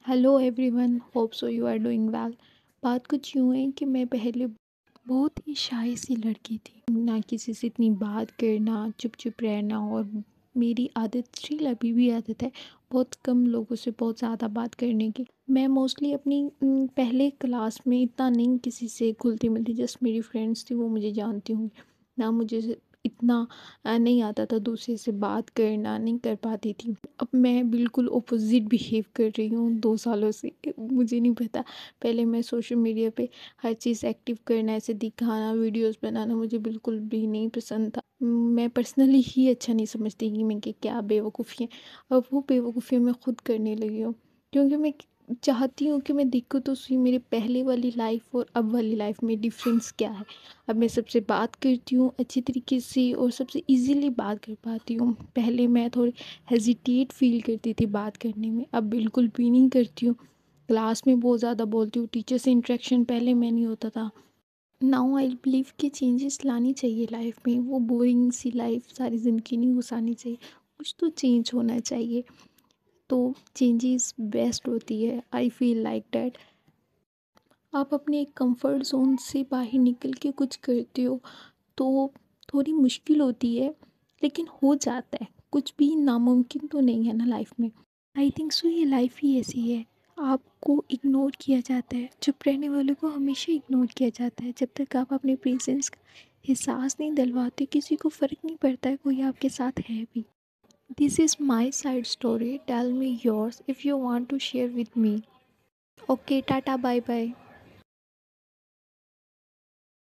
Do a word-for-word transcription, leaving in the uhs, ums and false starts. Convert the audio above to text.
Hello everyone, hope so you are doing well. बात कुछ यूँ है कि मैं पहले बहुत ही शाय सी लड़की थी, ना किसी से इतनी बात करना, चुप चुप रहना। और मेरी आदत स्टिल अभी भी आदत है बहुत कम लोगों से बहुत ज़्यादा बात करने की। मैं मोस्टली अपनी उम, पहले क्लास में इतना नहीं किसी से घुलती मिलती, जस्ट मेरी फ्रेंड्स थी वो मुझे जानती होंगी। ना मुझे से- इतना अ, नहीं आता था दूसरे से बात करना, नहीं कर पाती थी। अब मैं बिल्कुल अपोज़िट बिहेव कर रही हूँ दो सालों से। मुझे नहीं पता, पहले मैं सोशल मीडिया पे हर चीज़ एक्टिव करना, ऐसे दिखाना, वीडियोज़ बनाना मुझे बिल्कुल भी नहीं पसंद था। मैं पर्सनली ही अच्छा नहीं समझती कि मैं कि क्या बेवकूफ़ी है। अब वो बेवकूफ़ी मैं खुद करने लगी हूँ, क्योंकि मैं चाहती हूँ कि मैं देखूँ तो सही मेरी पहले वाली लाइफ़ और अब वाली लाइफ़ में डिफ़रेंस क्या है। अब मैं सबसे बात करती हूँ अच्छी तरीके से और सबसे ईज़िली बात कर पाती हूँ। पहले मैं थोड़ी हेजिटेट फ़ील करती थी बात करने में, अब बिल्कुल भी नहीं करती हूँ। क्लास में बहुत ज़्यादा बोलती हूँ, टीचर से इंटरेक्शन पहले में नहीं होता था। नाउ आई बिलीव कि चेंजेस लानी चाहिए लाइफ में। वो बोरिंग सी लाइफ सारी ज़िंदगी नहीं घुसानी चाहिए, कुछ तो चेंज होना चाहिए। तो चेंजेस बेस्ट होती है, आई फील लाइक डैट। आप अपने एक कंफर्ट जोन से बाहर निकल के कुछ करते हो तो थोड़ी मुश्किल होती है, लेकिन हो जाता है। कुछ भी नामुमकिन तो नहीं है ना लाइफ में। आई थिंक सो ये लाइफ ही ऐसी है। आपको इग्नोर किया जाता है, चुप रहने वालों को हमेशा इग्नोर किया जाता है। जब तक आप अपने प्रेजेंस का एहसास नहीं दिलवाते, किसी को फ़र्क नहीं पड़ता है कोई आपके साथ है भी। This is my side story, tell me yours if you want to share with me. Okay, tata, bye bye.